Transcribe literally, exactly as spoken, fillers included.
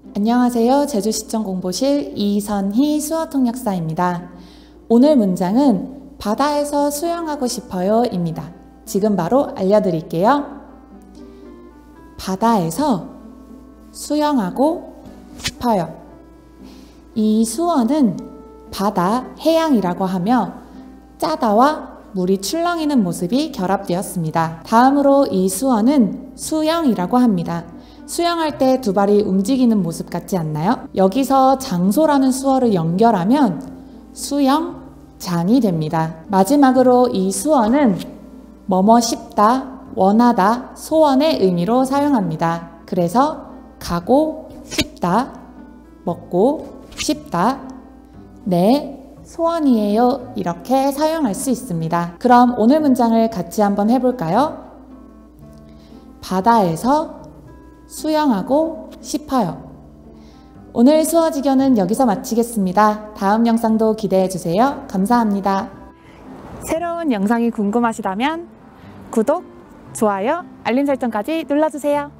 안녕하세요. 제주시청공보실 이선희 수어통역사입니다. 오늘 문장은 바다에서 수영하고 싶어요 입니다. 지금 바로 알려드릴게요. 바다에서 수영하고 싶어요. 이 수어는 바다, 해양이라고 하며 짜다와 물이 출렁이는 모습이 결합되었습니다. 다음으로 이 수어는 수영이라고 합니다. 수영할 때 두 발이 움직이는 모습 같지 않나요? 여기서 장소라는 수어를 연결하면 수영장이 됩니다. 마지막으로 이 수어는 뭐뭐 싶다, 원하다, 소원의 의미로 사용합니다. 그래서 가고 싶다, 먹고 싶다, 네, 소원이에요 이렇게 사용할 수 있습니다. 그럼 오늘 문장을 같이 한번 해볼까요? 바다에서 수영하고 싶어요. 오늘 수어지견은 여기서 마치겠습니다. 다음 영상도 기대해주세요. 감사합니다. 새로운 영상이 궁금하시다면 구독, 좋아요, 알림 설정까지 눌러주세요.